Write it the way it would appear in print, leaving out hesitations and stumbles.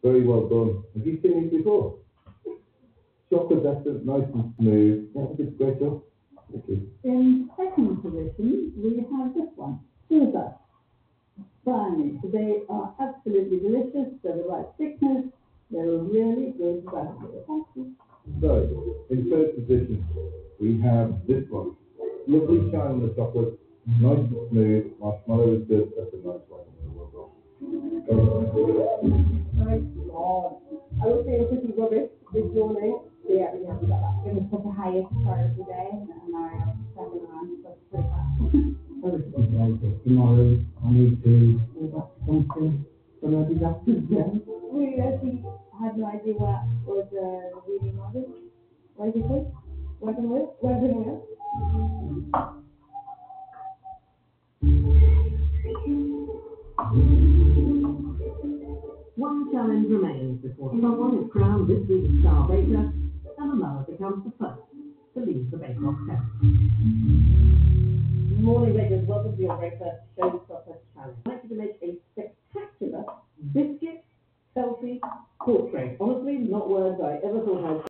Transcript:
Very well done. Have you seen these before? Chocolate essence, nice and smooth. Yeah, great job. Thank you. In second position, we have this one, Sugar Brownies. They are absolutely delicious. They're the right thickness. They're a really good value. Thank you. So, in third position, we have this one. Lovely shine on the chocolate, nice and smooth. Marshmallow is good. That's a nice one. My God. I was saying pretty rubbish this morning. Yeah, we got that. It was such a high start of the day, and now I have second round, so it's pretty fast. Tomorrow I need to go back to something. So maybe that's it. We actually had no idea what was the reading of it. What did you say? Working with? One challenge remains before someone is crowned this week's Star Baker, and another becomes the first to leave the bake-off tent. Morning, bakers. Welcome to your breakfast showstopper challenge. I'd like you to make a spectacular biscuit selfie portrait. Honestly, not words I ever thought I'd